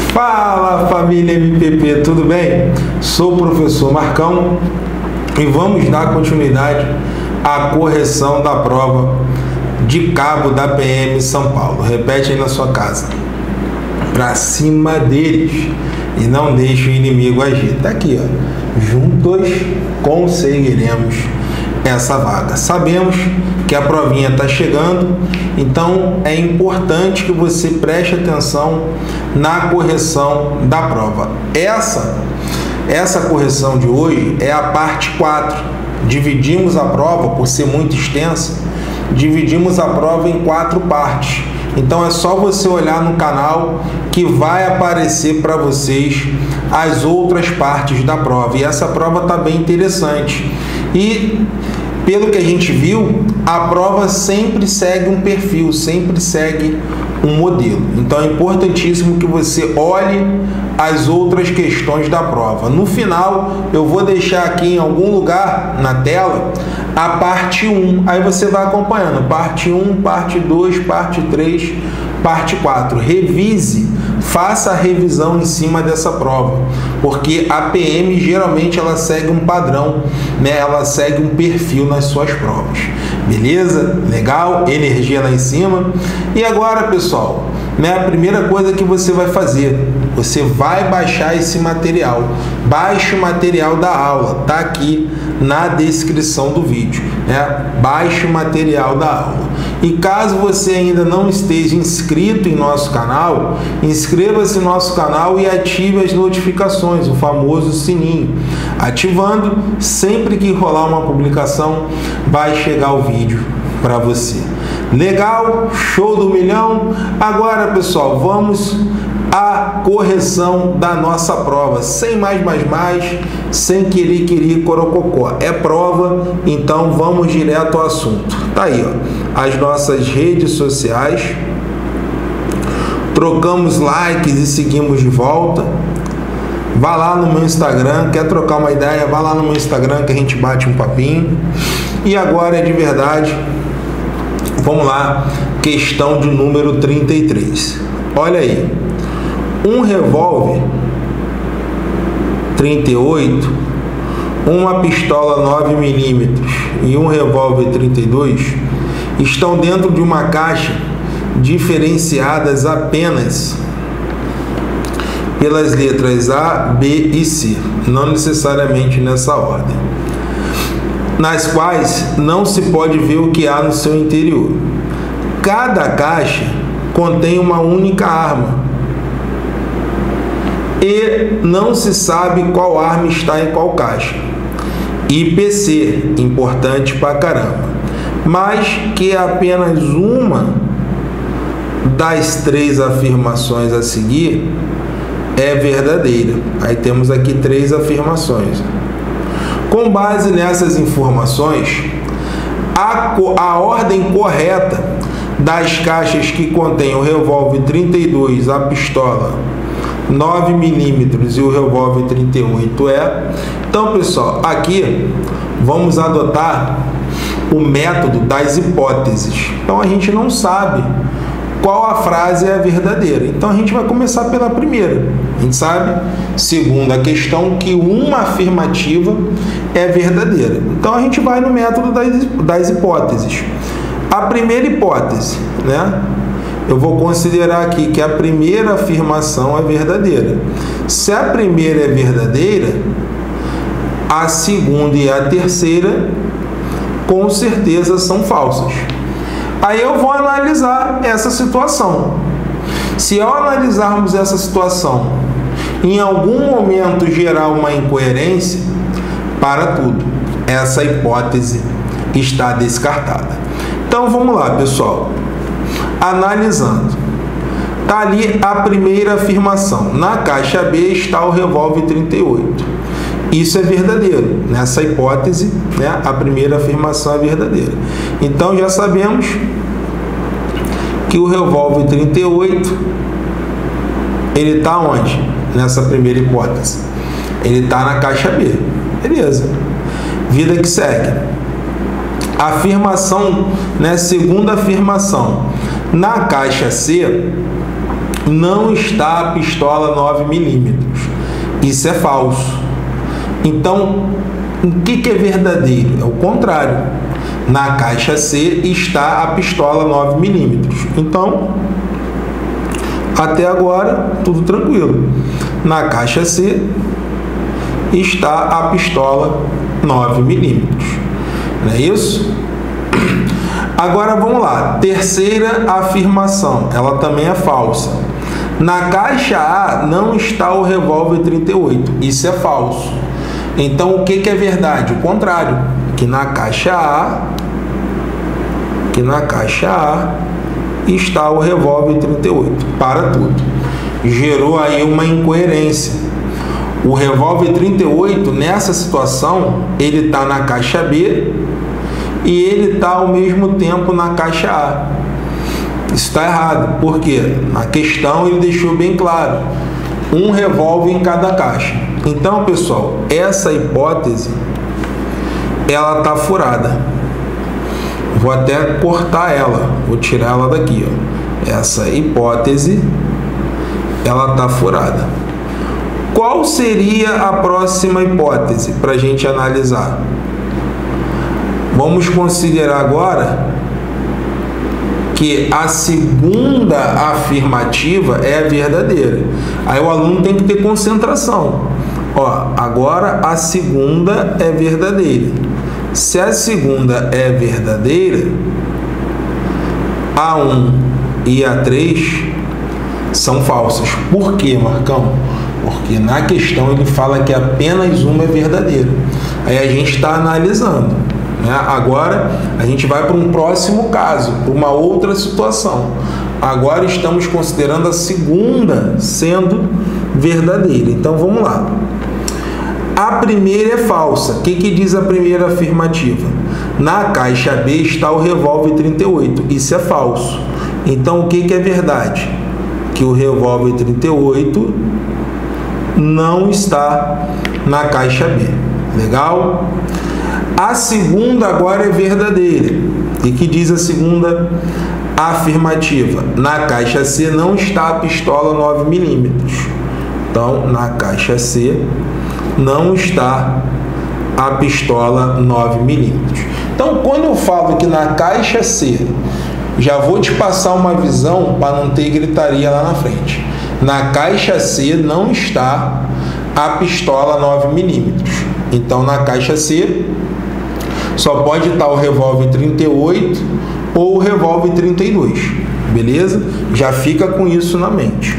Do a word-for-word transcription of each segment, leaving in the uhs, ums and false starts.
Fala, família M P P, tudo bem? Sou o professor Marcão e vamos dar continuidade à correção da prova de cabo da P M São Paulo. Repete aí na sua casa. Pra cima deles e não deixe o inimigo agir. Tá aqui, ó. Juntos conseguiremos essa vaga. Sabemos que a provinha está chegando, então é importante que você preste atenção na correção da prova. Essa, essa correção de hoje é a parte quatro. Dividimos a prova, por ser muito extensa, dividimos a prova em quatro partes. Então é só você olhar no canal que vai aparecer para vocês as outras partes da prova. E essa prova está bem interessante. E pelo que a gente viu, a prova sempre segue um perfil, sempre segue um modelo. Então é importantíssimo que você olhe as outras questões da prova. No final, eu vou deixar aqui em algum lugar na tela a parte um. Aí você vai acompanhando. Parte um, parte dois, parte três, parte quatro. Revise, faça a revisão em cima dessa prova, porque a P M geralmente ela segue um padrão, né? Ela segue um perfil nas suas provas. Beleza? Legal? Energia lá em cima. E agora, pessoal, né, a primeira coisa que você vai fazer, você vai baixar esse material. Baixe o material da aula, tá aqui na descrição do vídeo, né? Baixe o material da aula. E caso você ainda não esteja inscrito em nosso canal, inscreva-se no nosso canal e ative as notificações, o famoso sininho. Ativando, sempre que rolar uma publicação, vai chegar o vídeo para você. Legal? Show do milhão? Agora, pessoal, vamos à correção da nossa prova. Sem mais, mais, mais, sem querer, querer, corococó. É prova, então vamos direto ao assunto. Tá aí, ó, as nossas redes sociais. Trocamos likes e seguimos de volta. Vá lá no meu Instagram, quer trocar uma ideia? Vá lá no meu Instagram que a gente bate um papinho. E agora é de verdade. Vamos lá, questão de número trinta e três. Olha aí, um revólver trinta e oito, uma pistola nove milímetros e um revólver trinta e dois estão dentro de uma caixa diferenciadas apenas pelas letras A, B e C, não necessariamente nessa ordem, nas quais não se pode ver o que há no seu interior. Cada caixa contém uma única arma e não se sabe qual arma está em qual caixa. I P C, importante pra caramba, mas que apenas uma das três afirmações a seguir é verdadeira. Aí temos aqui três afirmações. Com base nessas informações, a, a ordem correta das caixas que contém o revólver trinta e dois, a pistola nove milímetros e o revólver trinta e oito é... Então, pessoal, aqui vamos adotar o método das hipóteses. Então, a gente não sabe qual a frase é a verdadeira. Então, a gente vai começar pela primeira. A gente sabe, segundo a questão, que uma afirmativa é verdadeira. Então, a gente vai no método das, das hipóteses. A primeira hipótese, né? Eu vou considerar aqui que a primeira afirmação é verdadeira. Se a primeira é verdadeira, a segunda e a terceira, com certeza, são falsas. Aí eu vou analisar essa situação. Se ao analisarmos essa situação, em algum momento gerar uma incoerência, para tudo, essa hipótese está descartada. Então vamos lá, pessoal. Analisando. Está ali a primeira afirmação. Na caixa B está o revólver trinta e oito. Isso é verdadeiro. Nessa hipótese, né, a primeira afirmação é verdadeira. Então já sabemos que o revólver trinta e oito, ele está onde? Nessa primeira hipótese. Ele está na caixa B. Beleza. Vida que segue. Afirmação, né, segunda afirmação. Na caixa C, não está a pistola nove milímetros. Isso é falso. Então, o que, que é verdadeiro? É o contrário. Na caixa C está a pistola nove milímetros. Então, até agora, tudo tranquilo. Na caixa C está a pistola nove milímetros. Não é isso? Agora vamos lá. Terceira afirmação. Ela também é falsa. Na caixa A não está o revólver trinta e oito. Isso é falso. Então, o que, que é verdade? O contrário. Que na caixa A, que na caixa A está o revólver trinta e oito. Para tudo. Gerou aí uma incoerência. O revólver trinta e oito, nessa situação, ele está na caixa B e ele está ao mesmo tempo na caixa A. Isso está errado. Por quê? Na questão ele deixou bem claro. Um revólver em cada caixa. Então, pessoal, essa hipótese, ela está furada. Vou até cortar ela. Vou tirar ela daqui, ó. Essa hipótese, ela está furada. Qual seria a próxima hipótese para a gente analisar? Vamos considerar agora que a segunda afirmativa é a verdadeira. Aí o aluno tem que ter concentração. Ó, agora a segunda é verdadeira. Se a segunda é verdadeira, A um e A três são falsas. Por quê, Marcão? Porque na questão ele fala que apenas uma é verdadeira. Aí a gente está analisando, né? Agora a gente vai para um próximo caso, para uma outra situação. Agora estamos considerando a segunda sendo verdadeira. Então vamos lá. A primeira é falsa. O que, que diz a primeira afirmativa? Na caixa B está o revólver trinta e oito. Isso é falso. Então o que, que é verdade? Que o revólver trinta e oito não está na caixa B. Legal? A segunda agora é verdadeira. E que diz a segunda afirmativa? Na caixa C não está a pistola nove milímetros. Então, na caixa C não está a pistola nove milímetros. Então, quando eu falo que na caixa C, já vou te passar uma visão para não ter gritaria lá na frente. Na caixa C não está a pistola nove milímetros. Então, na caixa C só pode estar o revólver trinta e oito ou o revólver trinta e dois. Beleza? Já fica com isso na mente.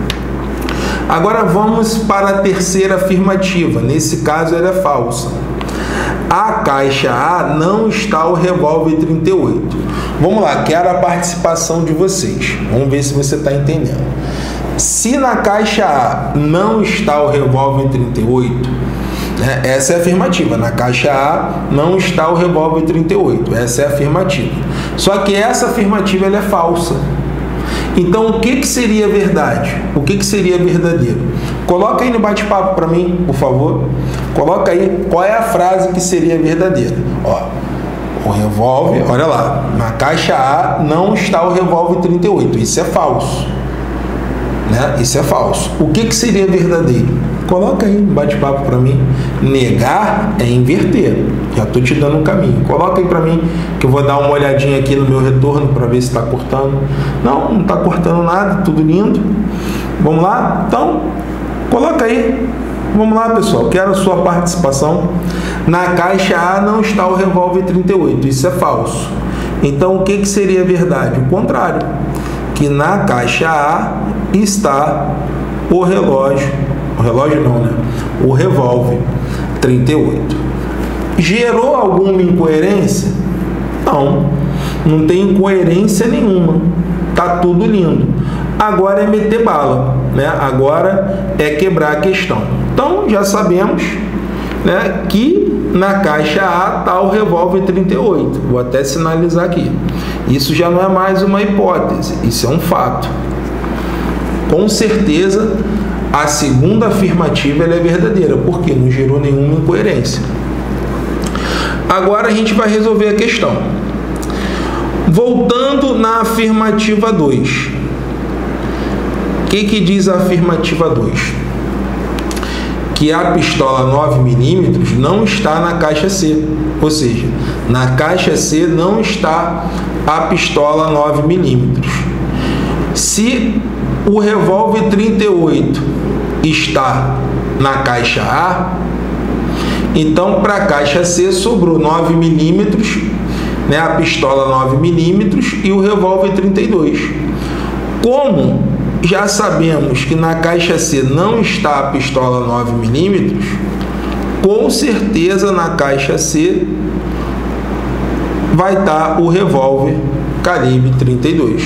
Agora vamos para a terceira afirmativa. Nesse caso, ela é falsa. A caixa A não está o revólver trinta e oito. Vamos lá, quero a participação de vocês. Vamos ver se você está entendendo. Se na caixa A não está o revólver trinta e oito, né, essa é a afirmativa. Na caixa A não está o revólver trinta e oito. Essa é a afirmativa. Só que essa afirmativa ela é falsa. Então, o que, que seria verdade? O que, que seria verdadeiro? Coloca aí no bate-papo para mim, por favor. Coloca aí qual é a frase que seria verdadeira. Ó, o revólver, olha lá, na caixa A não está o revólver trinta e oito. Isso é falso. Né? Isso é falso. O que, que seria verdadeiro? Coloca aí no bate-papo para mim. Negar é inverter. Já estou te dando um caminho. Coloca aí para mim que eu vou dar uma olhadinha aqui no meu retorno para ver se está cortando. Não, não está cortando nada, tudo lindo. Vamos lá? Então, coloca aí. Vamos lá, pessoal. Quero a sua participação. Na caixa A não está o revólver trinta e oito. Isso é falso. Então, o que, que seria verdade? O contrário. Que na caixa A está o relógio. O relógio não, né? O revólver trinta e oito. Gerou alguma incoerência? Não. Não tem incoerência nenhuma. Tá tudo lindo. Agora é meter bala, né? Agora é quebrar a questão. Então, já sabemos, né, que na caixa A está o revólver trinta e oito. Vou até sinalizar aqui. Isso já não é mais uma hipótese, isso é um fato. Com certeza, a segunda afirmativa ela é verdadeira, porque não gerou nenhuma incoerência. Agora a gente vai resolver a questão. Voltando na afirmativa dois. O que que diz a afirmativa dois? Que a pistola nove milímetros não está na caixa C. Ou seja, na caixa C não está a pistola nove milímetros. Se o revólver trinta e oito está na caixa A, então para a caixa C sobrou nove milímetros, né, a pistola nove milímetros e o revólver trinta e dois. Como já sabemos que na caixa C não está a pistola nove milímetros, com certeza na caixa C vai estar o revólver calibre trinta e dois.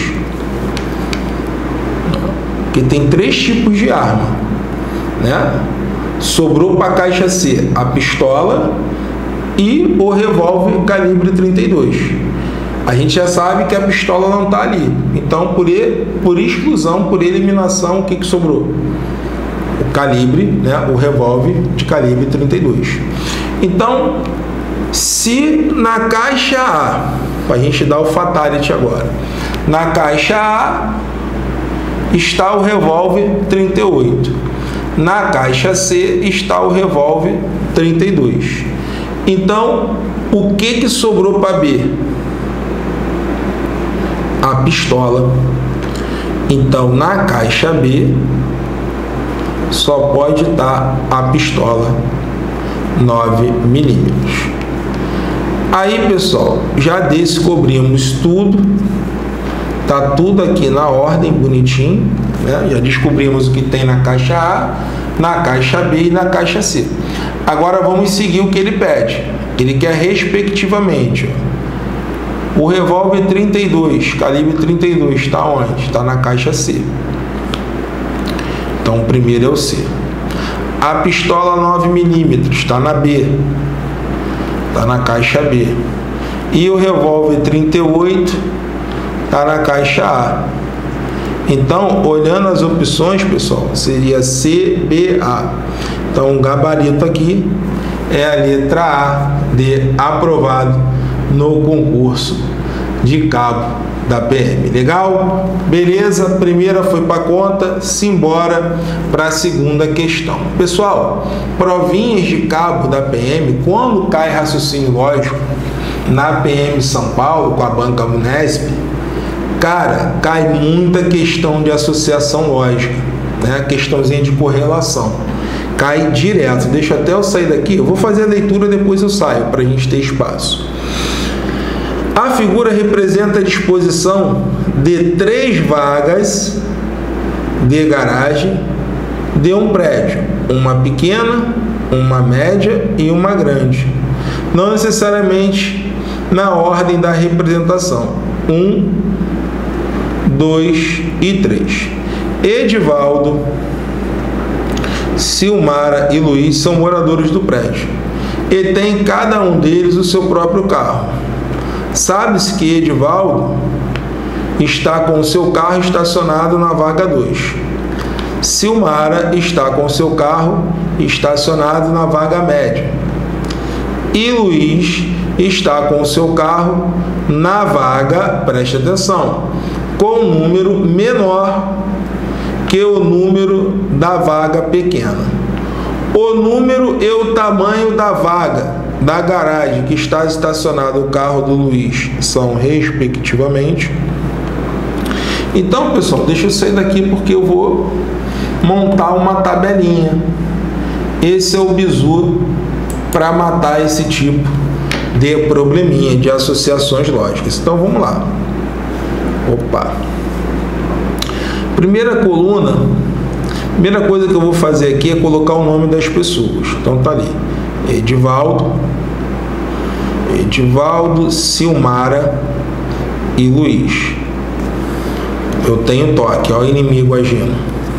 Porque tem três tipos de arma, né? Sobrou para a caixa C a pistola e o revólver calibre trinta e dois. A gente já sabe que a pistola não está ali. Então, por, e, por exclusão, por eliminação, o que, que sobrou? O calibre, né? O revólver de calibre trinta e dois. Então, se na caixa A, para a gente dar o fatality agora, na caixa A está o revólver trinta e oito, na caixa C está o revólver trinta e dois. Então, o que, que sobrou para B? A pistola. Então, na caixa B só pode estar a pistola nove milímetros. Aí, pessoal, já descobrimos tudo. Tá tudo aqui na ordem, bonitinho, né? Já descobrimos o que tem na caixa A, na caixa B e na caixa C. Agora vamos seguir o que ele pede. Ele quer respectivamente, ó, o revólver trinta e dois, calibre trinta e dois, está onde? Está na caixa C. Então o primeiro é o C. A pistola nove milímetros está na B. Está na caixa B. E o revólver trinta e oito está na caixa A. Então, olhando as opções, pessoal, seria C, B, A. Então, o gabarito aqui é a letra A de aprovado no concurso de cabo da P M. Legal? Beleza? Primeira foi para conta, simbora para a segunda questão. Pessoal, provinhas de cabo da P M, quando cai raciocínio lógico na P M São Paulo, com a banca Unesp, cara, cai muita questão de associação lógica, né? Questãozinha de correlação. Cai direto. Deixa até eu sair daqui. Eu vou fazer a leitura, depois eu saio, para a gente ter espaço. A figura representa a disposição de três vagas de garagem de um prédio. Uma pequena, uma média e uma grande. Não necessariamente na ordem da representação. Um, dois e três. Edivaldo, Silmara e Luiz são moradores do prédio e tem cada um deles o seu próprio carro. Sabe-se que Edivaldo está com o seu carro estacionado na vaga dois. Silmara está com o seu carro estacionado na vaga média. E Luiz está com o seu carro na vaga, preste atenção, com um número menor que o número da vaga pequena. O número e o tamanho da vaga da garagem que está estacionado o carro do Luiz são respectivamente. Então, pessoal, deixa eu sair daqui porque eu vou montar uma tabelinha. Esse é o bizu para matar esse tipo de probleminha de associações lógicas. Então, vamos lá. Opa! Primeira coluna, primeira coisa que eu vou fazer aqui é colocar o nome das pessoas. Então tá ali, Edivaldo, Edivaldo, Silmara e Luiz. Eu tenho toque, ó, o inimigo agindo.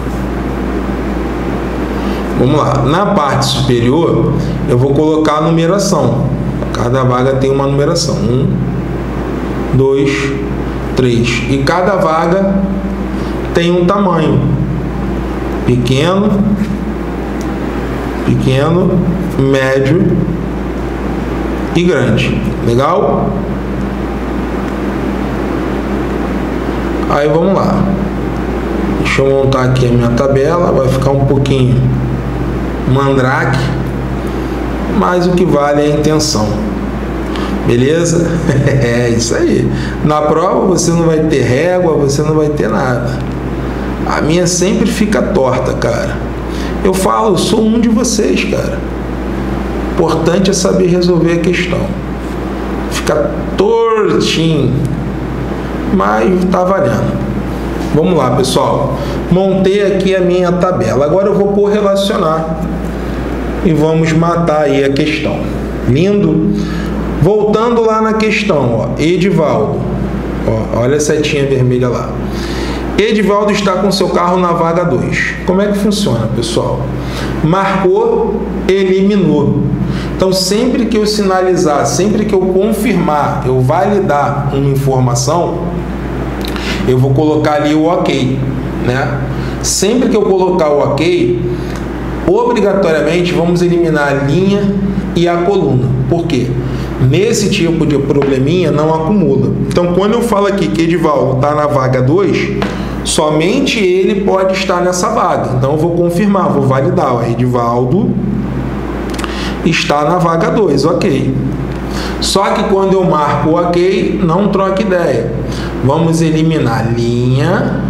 Vamos lá, na parte superior eu vou colocar a numeração. Cada vaga tem uma numeração. Um, dois, três. E cada vaga tem um tamanho pequeno, pequeno, médio e grande. Legal? Aí vamos lá. Deixa eu montar aqui a minha tabela, vai ficar um pouquinho mandrake, mas o que vale é a intenção. Beleza? É isso aí. Na prova você não vai ter régua, você não vai ter nada. A minha sempre fica torta, cara. Eu falo, eu sou um de vocês, cara. Importante é saber resolver a questão. Fica tortinho, mas tá valendo. Vamos lá, pessoal. Montei aqui a minha tabela. Agora eu vou correlacionar e vamos matar aí a questão. Lindo? Voltando lá na questão, ó, Edivaldo. Ó, olha a setinha vermelha lá. Edivaldo está com seu carro na vaga dois. Como é que funciona, pessoal? Marcou, eliminou. Então, sempre que eu sinalizar, sempre que eu confirmar, eu validar uma informação, eu vou colocar ali o ok, né? Sempre que eu colocar o ok, obrigatoriamente vamos eliminar a linha e a coluna. Por quê? Nesse tipo de probleminha não acumula. Então, quando eu falo aqui que Edivaldo está na vaga dois, somente ele pode estar nessa vaga. Então, eu vou confirmar, vou validar. Ó, Edivaldo está na vaga dois, ok. Só que quando eu marco o ok, não troque ideia. Vamos eliminar linha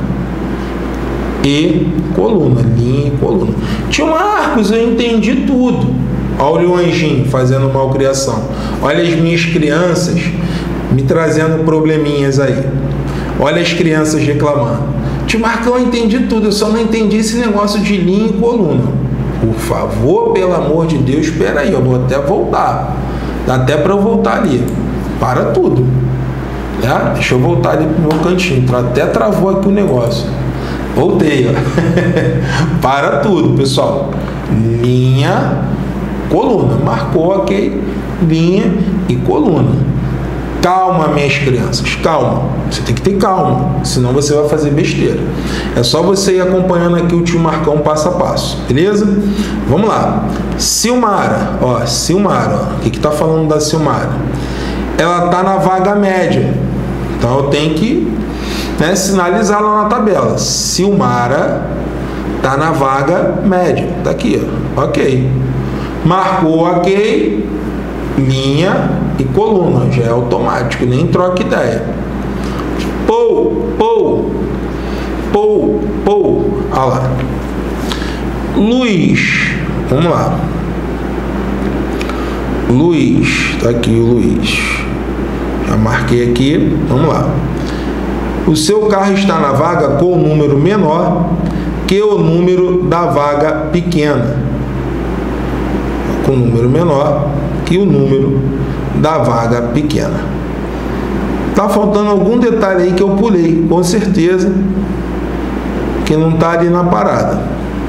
e coluna. Linha e coluna. Tio Marcos, eu entendi tudo. Olha o anjinho fazendo malcriação. Olha as minhas crianças me trazendo probleminhas aí. Olha as crianças reclamando. Tio Marcão, eu entendi tudo, eu só não entendi esse negócio de linha e coluna. Por favor, pelo amor de Deus, espera aí, eu vou até voltar. Dá até para eu voltar ali. Para tudo. Né? Deixa eu voltar ali pro meu cantinho. Até travou aqui o negócio. Voltei, ó. Para tudo, pessoal. Linha, coluna. Marcou, ok. Linha e coluna. Calma, minhas crianças, calma. Você tem que ter calma, senão você vai fazer besteira. É só você ir acompanhando aqui o tio Marcão passo a passo, beleza? Vamos lá. Silmara, ó, Silmara, ó. O que que tá falando da Silmara? Ela tá na vaga média. Então eu tenho que, né, sinalizar lá na tabela. Silmara tá na vaga média. Tá aqui, ó. Ok. Marcou ok. Linha e coluna, já é automático, nem troca ideia. Pou, pou, pou, pou. Olha lá. Luiz, vamos lá. Luiz, tá aqui o Luiz. Já marquei aqui, vamos lá. O seu carro está na vaga com o número menor que o número da vaga pequena. Com o número menor que o número da vaga pequena. Tá faltando algum detalhe aí que eu pulei, com certeza, que não tá ali na parada.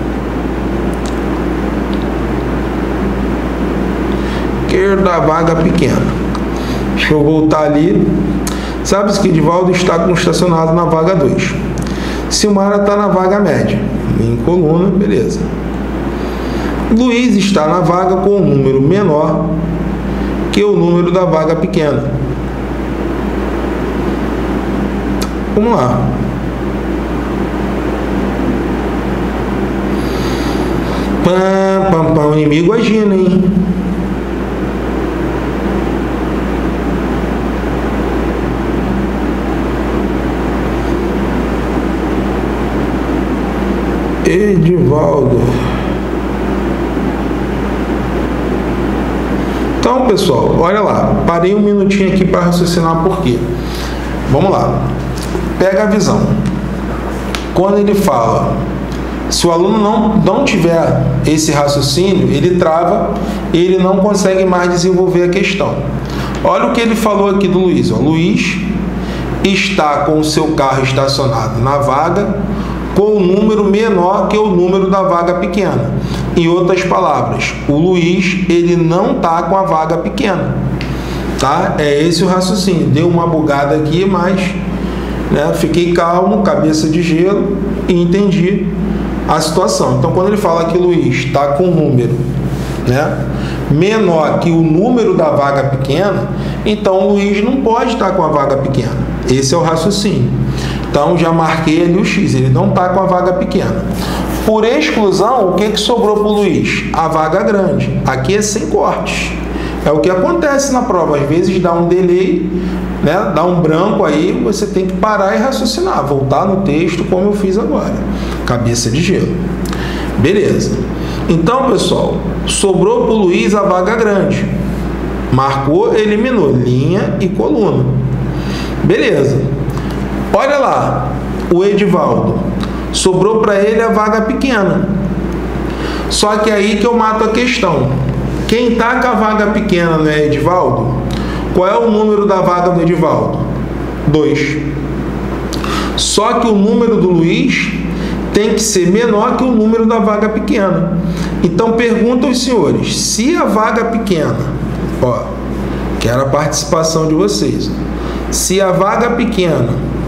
Que da vaga pequena. Deixa eu voltar ali. Sabe que Edivaldo está estacionado na vaga dois. Silmara está na vaga média. Em coluna, beleza. Luiz está na vaga com um número menor que o número da vaga pequena. Vamos lá. Pam, pam, pam, o inimigo agindo, hein? Edivaldo. Então, pessoal, olha lá. Parei um minutinho aqui para raciocinar por quê. Vamos lá. Pega a visão. Quando ele fala, se o aluno não, não tiver esse raciocínio, ele trava, ele não consegue mais desenvolver a questão. Olha o que ele falou aqui do Luiz. Ó. Luiz está com o seu carro estacionado na vaga com o número menor que o número da vaga pequena. Em outras palavras, o Luiz, ele não está com a vaga pequena. Tá? É esse o raciocínio. Deu uma bugada aqui, mas né, fiquei calmo, cabeça de gelo e entendi a situação. Então, quando ele fala que o Luiz está com um número, né, menor que o número da vaga pequena, então o Luiz não pode estar com a vaga pequena. Esse é o raciocínio. Então, já marquei ali o X, ele não está com a vaga pequena. Por exclusão, o que, que sobrou para o Luiz? A vaga grande. Aqui é sem cortes. É o que acontece na prova. Às vezes dá um delay, né? Dá um branco aí, você tem que parar e raciocinar, voltar no texto como eu fiz agora. Cabeça de gelo. Beleza. Então, pessoal, sobrou para o Luiz a vaga grande. Marcou, eliminou. Linha e coluna. Beleza. Olha lá, o Edivaldo. Sobrou para ele a vaga pequena. Só que aí que eu mato a questão. Quem está com a vaga pequena não é Edivaldo? Qual é o número da vaga do Edivaldo? dois. Só que o número do Luiz tem que ser menor que o número da vaga pequena. Então, pergunto aos senhores, se a vaga pequena, ó, quero a participação de vocês, se a vaga pequena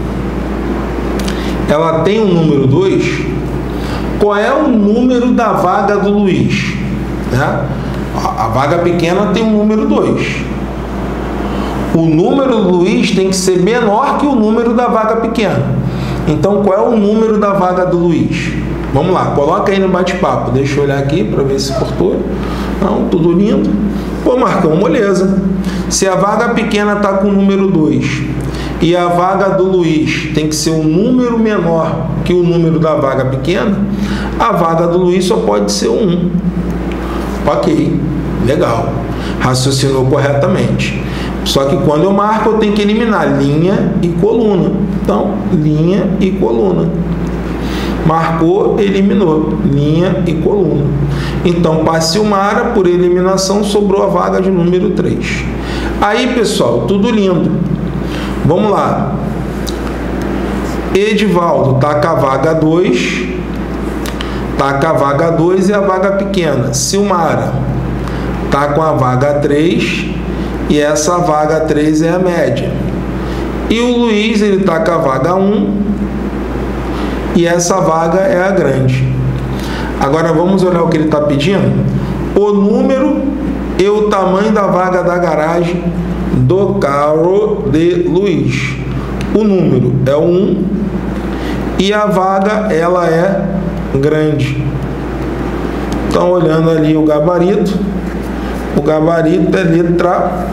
ela tem o número dois, qual é o número da vaga do Luiz? Né? A vaga pequena tem o número dois. O número do Luiz tem que ser menor que o número da vaga pequena. Então, qual é o número da vaga do Luiz? Vamos lá, coloca aí no bate-papo. Deixa eu olhar aqui para ver se cortou. Não, tudo lindo. Pô, Marcão, moleza. Se a vaga pequena está com o número dois e a vaga do Luiz tem que ser um número menor que o número da vaga pequena, a vaga do Luiz só pode ser um. Ok, legal. Raciocinou corretamente. Só que quando eu marco, eu tenho que eliminar linha e coluna. Então, linha e coluna. Marcou, eliminou. Linha e coluna. Então, para Silmara, por eliminação, sobrou a vaga de número três. Aí, pessoal, tudo lindo. Vamos lá. Edivaldo está com a vaga dois. Está com a vaga dois e a vaga pequena. Silmara está com a vaga três. E essa vaga três é a média. E o Luiz, ele está com a vaga um. E essa vaga é a grande. Agora, vamos olhar o que ele está pedindo. O número e o tamanho da vaga da garagem do carro de Luiz. O número é o um. E a vaga, ela é grande. Então, olhando ali o gabarito. O gabarito é letra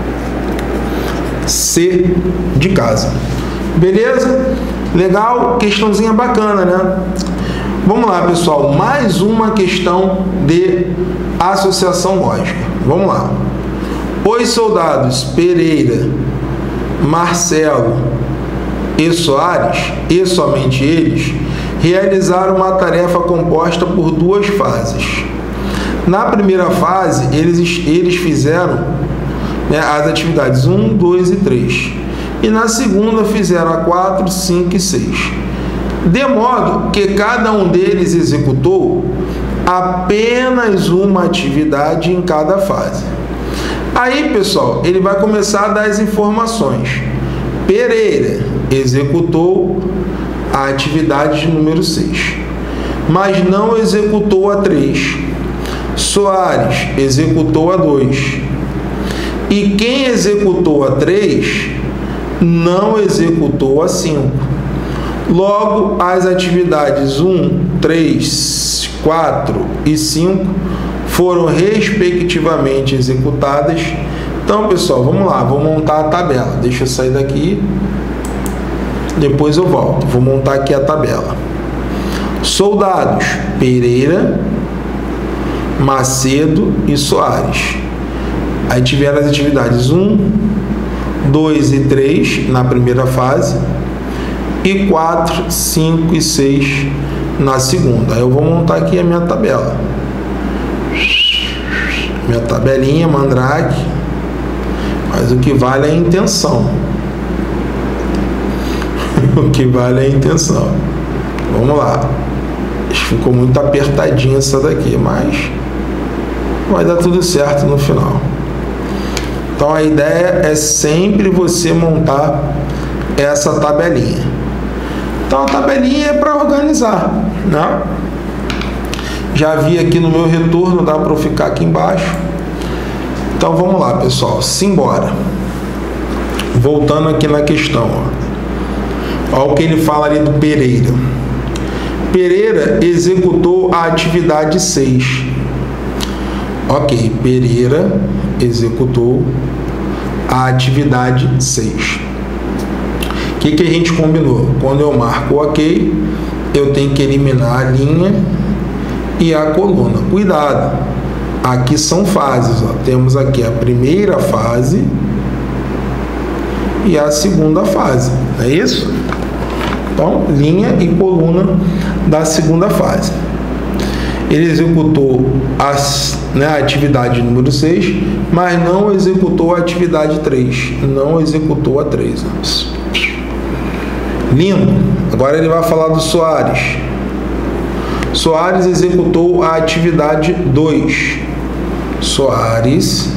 C de casa. Beleza? Legal? Questãozinha bacana, né? Vamos lá, pessoal. Mais uma questão de associação lógica. Vamos lá. Os soldados Pereira, Marcelo e Soares, e somente eles, realizaram uma tarefa composta por duas fases. Na primeira fase, eles, eles fizeram, né, as atividades um, dois e três. E na segunda fizeram a quatro, cinco e seis. De modo que cada um deles executou apenas uma atividade em cada fase. Aí, pessoal, ele vai começar a dar as informações. Pereira executou a atividade de número seis, mas não executou a três. Soares executou a dois. E quem executou a três não executou a cinco. Logo, as atividades um, três, quatro e cinco foram respectivamente executadas. Então, pessoal, vamos lá, vou montar a tabela. Deixa eu sair daqui, depois eu volto. Vou montar aqui a tabela. Soldados Pereira, Macedo e Soares. Aí tiveram as atividades um, dois e três na primeira fase e quatro, cinco e seis na segunda. Aí eu vou montar aqui a minha tabela. Minha tabelinha Mandrake. Mas o que vale é a intenção. O que vale é a intenção. Vamos lá. Ficou muito apertadinha essa daqui, mas vai dar tudo certo no final. Então a ideia é sempre você montar essa tabelinha. Então a tabelinha é para organizar, né? Já vi aqui no meu retorno, dá para eu ficar aqui embaixo. Então vamos lá, pessoal, simbora. Voltando aqui na questão, ó. Olha o que ele fala ali do Pereira. Pereira executou a atividade seis. Ok, Pereira executou a atividade seis. O que, que a gente combinou? Quando eu marco ok, eu tenho que eliminar a linha e a coluna. Cuidado, aqui são fases. Ó. Temos aqui a primeira fase e a segunda fase. É isso? Então, linha e coluna da segunda fase. Ele executou as, né, a atividade número seis, mas não executou a atividade três. Não executou a três. Lindo. Agora ele vai falar do Soares. Soares executou a atividade dois. Soares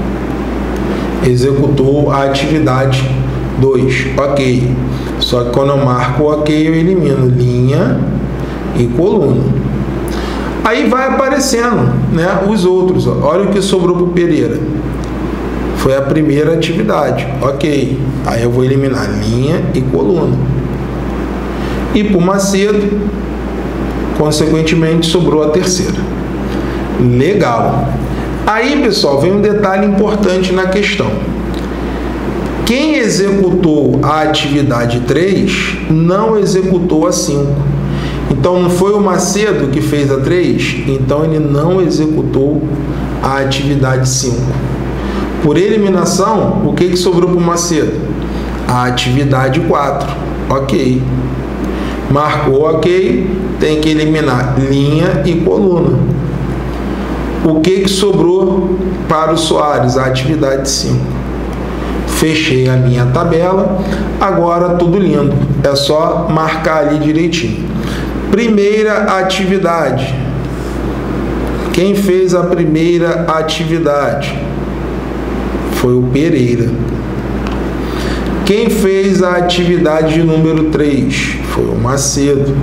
executou a atividade dois. Ok. Só que quando eu marco ok, eu elimino linha e coluna. Aí vai aparecendo, né, os outros. Ó. Olha o que sobrou para o Pereira. Foi a primeira atividade. Ok. Aí eu vou eliminar linha e coluna. E para o Macedo, consequentemente, sobrou a terceira. Legal. Aí, pessoal, vem um detalhe importante na questão. Quem executou a atividade três não executou a cinco. Então, não foi o Macedo que fez a três? Então, ele não executou a atividade cinco. Por eliminação, o que, que sobrou para o Macedo? A atividade quatro. Ok. Marcou ok, tem que eliminar linha e coluna. O que, que sobrou para o Soares? A atividade cinco. Fechei a minha tabela, agora tudo lindo. É só marcar ali direitinho. Primeira atividade. Quem fez a primeira atividade? Foi o Pereira. Quem fez a atividade de número três? Foi o Macedo.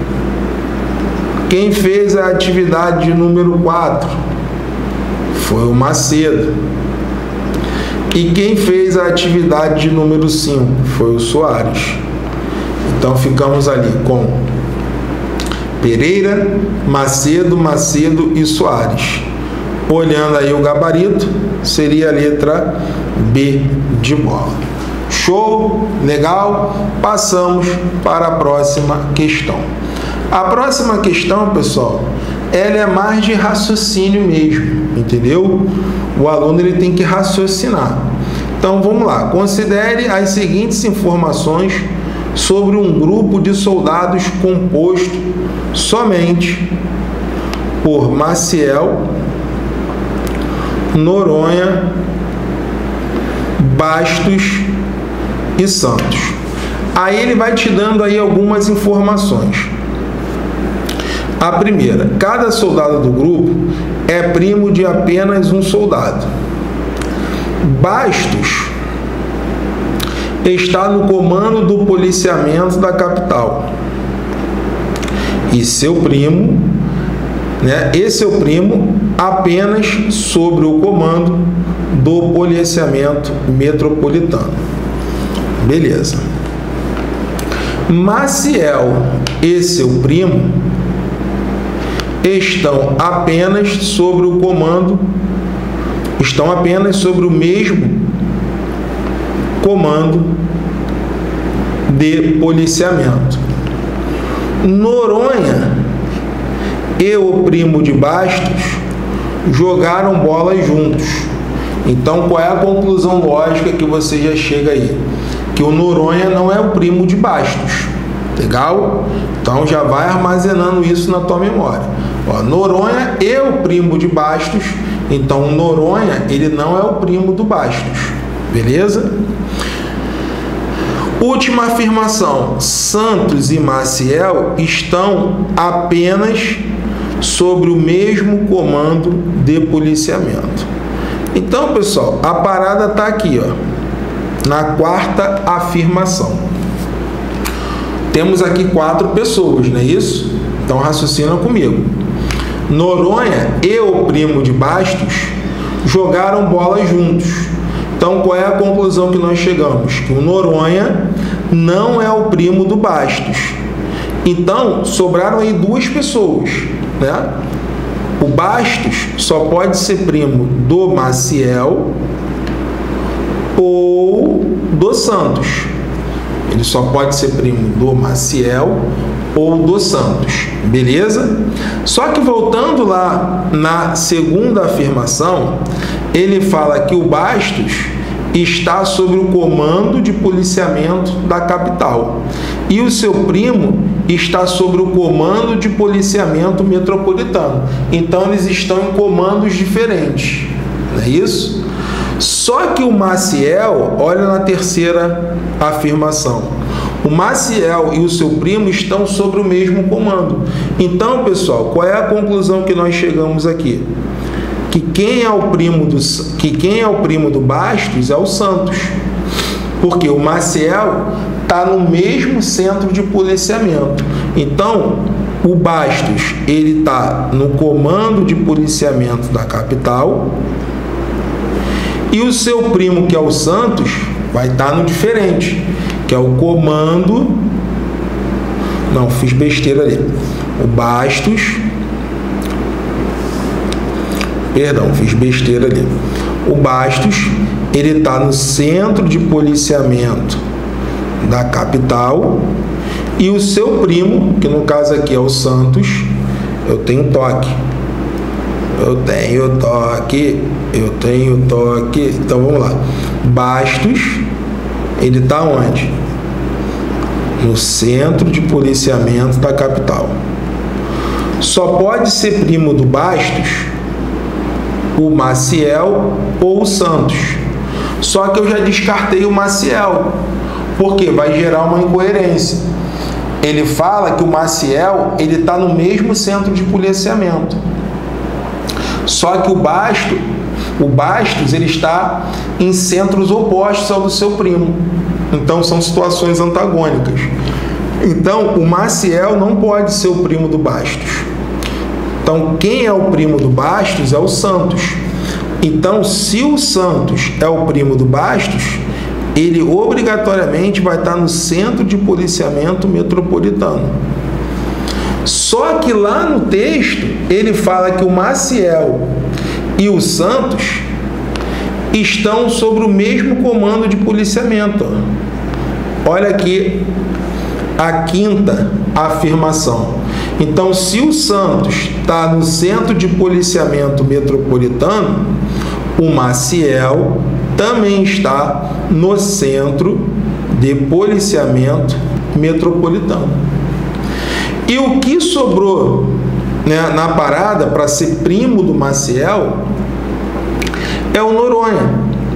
Quem fez a atividade de número quatro? Foi o Macedo. E quem fez a atividade de número cinco? Foi o Soares. Então, ficamos ali com Pereira, Macedo, Macedo e Soares. Olhando aí o gabarito, seria a letra B de bola. Show? Legal? Passamos para a próxima questão. A próxima questão, pessoal, ela é mais de raciocínio mesmo, entendeu? O aluno ele tem que raciocinar. Então, vamos lá. Considere as seguintes informações sobre um grupo de soldados composto somente por Maciel, Noronha, Bastos e Santos. Aí ele vai te dando aí algumas informações. A primeira, cada soldado do grupo é primo de apenas um soldado. Bastos está no comando do policiamento da capital. E seu primo, né, e seu primo apenas sobre o comando do policiamento metropolitano. Beleza. Maciel e seu primo estão apenas sobre o comando, estão apenas sobre o mesmo comando de policiamento. Noronha e o primo de Bastos jogaram bola juntos. Então, qual é a conclusão lógica que você já chega aí? Que o Noronha não é o primo de Bastos. Legal? Então, já vai armazenando isso na tua memória. Ó, Noronha e o primo de Bastos. Então, o Noronha, ele não é o primo do Bastos. Beleza? Última afirmação. Santos e Maciel estão apenas sobre o mesmo comando de policiamento. Então, pessoal, a parada está aqui, ó, na quarta afirmação. Temos aqui quatro pessoas, não é isso? Então, raciocina comigo. Noronha e o primo de Bastos jogaram bola juntos. Então, qual é a conclusão que nós chegamos? Que o Noronha não é o primo do Bastos. Então, sobraram aí duas pessoas, né? O Bastos só pode ser primo do Maciel ou do Santos. Ele só pode ser primo do Maciel ou do Santos, beleza? Só que voltando lá na segunda afirmação, ele fala que o Bastos está sob o comando de policiamento da capital e o seu primo está sob o comando de policiamento metropolitano. Então, eles estão em comandos diferentes, não é isso? Só que o Maciel, olha na terceira afirmação, o Maciel e o seu primo estão sobre o mesmo comando. Então, pessoal, qual é a conclusão que nós chegamos aqui? Que quem é o primo do, que quem é o primo do Bastos é o Santos. Porque o Maciel está no mesmo centro de policiamento. Então, o Bastos, ele está no comando de policiamento da capital e o seu primo, que é o Santos, vai estar no diferente, que é o comando... Não, fiz besteira ali. O Bastos... Perdão, fiz besteira ali. O Bastos, ele está no centro de policiamento da capital e o seu primo, que no caso aqui é o Santos, eu tenho toque. Eu tenho toque, eu tenho toque. Então vamos lá. Bastos, ele está onde? No centro de policiamento da capital. Só pode ser primo do Bastos o Maciel ou o Santos. Só que eu já descartei o Maciel, porque vai gerar uma incoerência. Ele fala que o Maciel ele está no mesmo centro de policiamento. Só que o Bastos, o Bastos ele está em centros opostos ao do seu primo. Então são situações antagônicas. Então o Maciel não pode ser o primo do Bastos. Então quem é o primo do Bastos é o Santos. Então se o Santos é o primo do Bastos, ele obrigatoriamente vai estar no centro de policiamento metropolitano. Só que lá no texto ele fala que o Maciel e o Santos estão sobre o mesmo comando de policiamento. Olha aqui a quinta afirmação. Então, se o Santos está no centro de policiamento metropolitano, o Maciel também está no centro de policiamento metropolitano. E o que sobrou, né, na parada para ser primo do Maciel é o Noronha.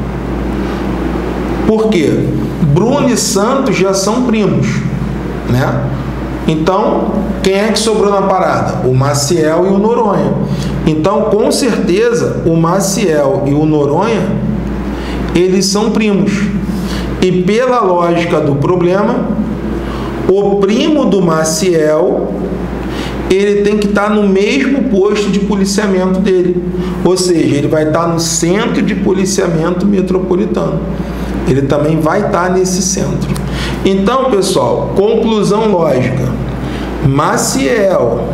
Por quê? Bruno e Santos já são primos, né? Então, quem é que sobrou na parada? O Maciel e o Noronha. Então, com certeza, o Maciel e o Noronha, eles são primos. E pela lógica do problema, o primo do Maciel, ele tem que estar no mesmo posto de policiamento dele. Ou seja, ele vai estar no centro de policiamento metropolitano. Ele também vai estar nesse centro. Então, pessoal, conclusão lógica. Maciel,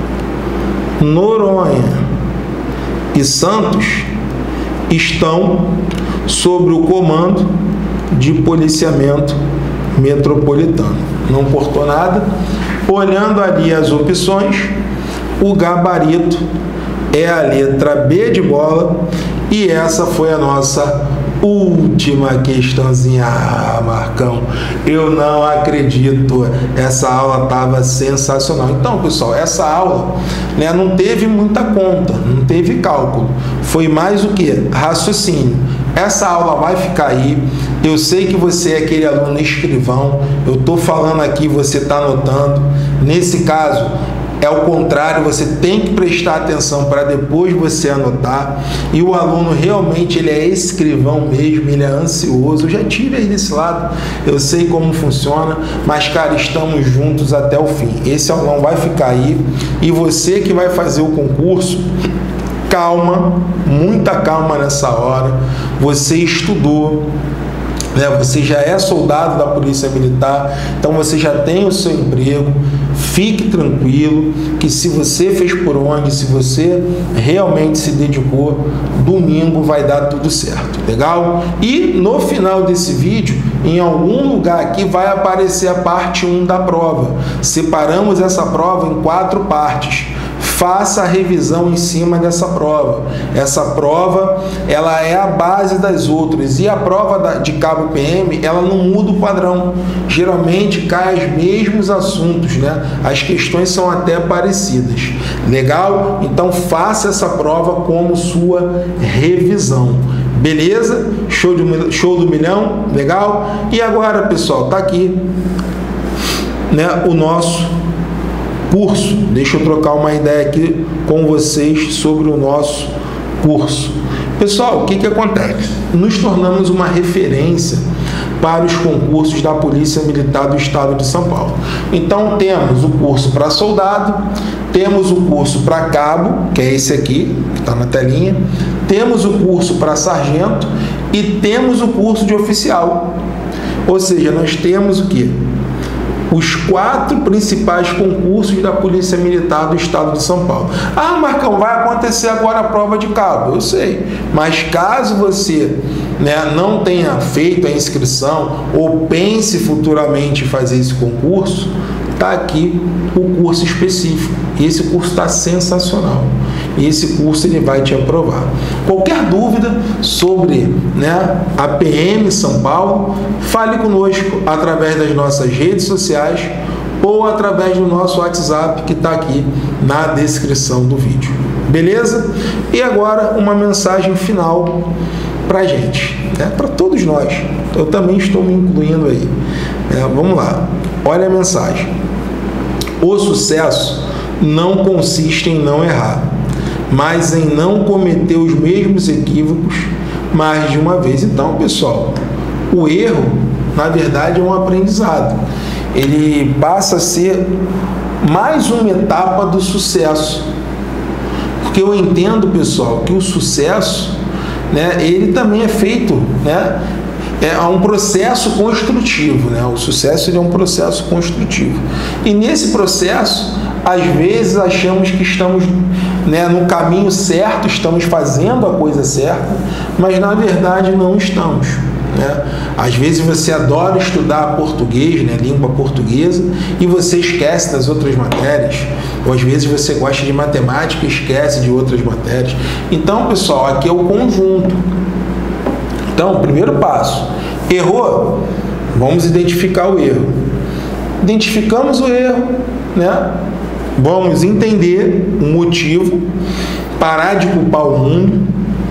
Noronha e Santos estão sobre o comando de policiamento metropolitano. Não cortou nada. Olhando ali as opções, o gabarito é a letra B de bola e essa foi a nossa última questãozinha. Ah, Marcão, eu não acredito, essa aula estava sensacional. Então, pessoal, essa aula, né, não teve muita conta, não teve cálculo, foi mais o que? Raciocínio. Essa aula vai ficar aí. Eu sei que você é aquele aluno escrivão, eu estou falando aqui, você está anotando. Nesse caso, é o contrário, você tem que prestar atenção para depois você anotar. E o aluno realmente ele é escrivão mesmo, ele é ansioso. Eu já tive aí desse lado, eu sei como funciona, mas, cara, estamos juntos até o fim. Esse aulão vai ficar aí e você que vai fazer o concurso, calma, muita calma nessa hora. Você estudou, né? Você já é soldado da Polícia Militar, então você já tem o seu emprego. Fique tranquilo que se você fez por onde, se você realmente se dedicou, domingo vai dar tudo certo, legal? E no final desse vídeo, em algum lugar aqui vai aparecer a parte um da prova. Separamos essa prova em quatro partes. Faça a revisão em cima dessa prova. Essa prova, ela é a base das outras. E a prova de cabo P M, ela não muda o padrão. Geralmente cai os mesmos assuntos, né? As questões são até parecidas. Legal? Então faça essa prova como sua revisão. Beleza? Show, de, show do milhão? Legal? E agora, pessoal, tá aqui, né, o nosso curso. Deixa eu trocar uma ideia aqui com vocês sobre o nosso curso. Pessoal, o que que acontece? Nos tornamos uma referência para os concursos da Polícia Militar do Estado de São Paulo. Então, temos o curso para soldado, temos o curso para cabo, que é esse aqui, que está na telinha, temos o curso para sargento e temos o curso de oficial. Ou seja, nós temos o quê? Os quatro principais concursos da Polícia Militar do Estado de São Paulo. Ah, Marcão, vai acontecer agora a prova de cabo. Eu sei, mas caso você, né, não tenha feito a inscrição ou pense futuramente em fazer esse concurso, está aqui o curso específico. Esse curso está sensacional. Esse curso ele vai te aprovar. Qualquer dúvida sobre, né, a P M São Paulo, fale conosco através das nossas redes sociais ou através do nosso WhatsApp que está aqui na descrição do vídeo. Beleza? E agora uma mensagem final para a gente, né, para todos nós. Eu também estou me incluindo aí. É, vamos lá. Olha a mensagem. O sucesso não consiste em não errar, mas em não cometer os mesmos equívocos mais de uma vez. Então, pessoal, o erro, na verdade, é um aprendizado. Ele passa a ser mais uma etapa do sucesso. Porque eu entendo, pessoal, que o sucesso, né, ele também é feito, né, é um processo construtivo, né? O sucesso ele é um processo construtivo. E nesse processo, às vezes achamos que estamos, né, no caminho certo, estamos fazendo a coisa certa, mas na verdade não estamos, né? Às vezes você adora estudar português, né, língua portuguesa, e você esquece das outras matérias. Ou às vezes você gosta de matemática e esquece de outras matérias. Então, pessoal, aqui é o conjunto. Então, primeiro passo, errou? Vamos identificar o erro. Identificamos o erro, né? Vamos entender o motivo, parar de culpar o mundo,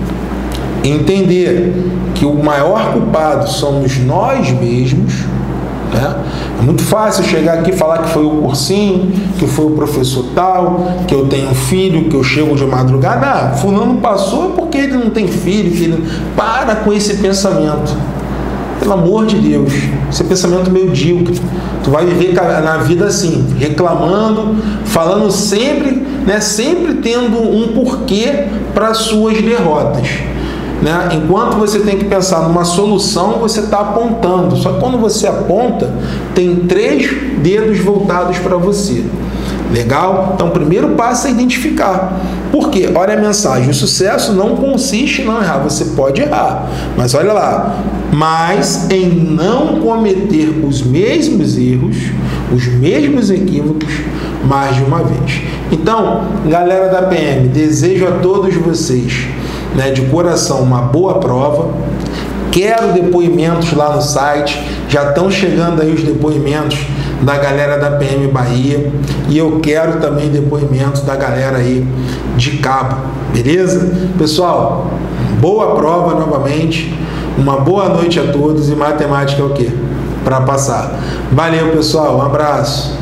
entender que o maior culpado somos nós mesmos, né? É muito fácil chegar aqui e falar que foi o cursinho, que foi o professor tal, que eu tenho filho, que eu chego de madrugada. Ah, fulano passou porque ele não tem filho, que ele... Para com esse pensamento. Pelo amor de Deus. Esse é pensamento medíocre. Tu vai viver na vida assim, reclamando, falando sempre, né, sempre tendo um porquê para suas derrotas. Né? Enquanto você tem que pensar numa solução, você está apontando. Só que quando você aponta, tem três dedos voltados para você. Legal? Então, o primeiro passo é identificar. Por quê? Olha a mensagem. O sucesso não consiste em não errar. Você pode errar, mas olha lá. Mas em não cometer os mesmos erros, os mesmos equívocos, mais de uma vez. Então, galera da P M, desejo a todos vocês, né, de coração, uma boa prova. Quero depoimentos lá no site. Já estão chegando aí os depoimentos da galera da P M Bahia. E eu quero também depoimentos da galera aí de Cabo. Beleza? Pessoal, boa prova novamente. Uma boa noite a todos. E matemática é o quê? Para passar. Valeu, pessoal. Um abraço.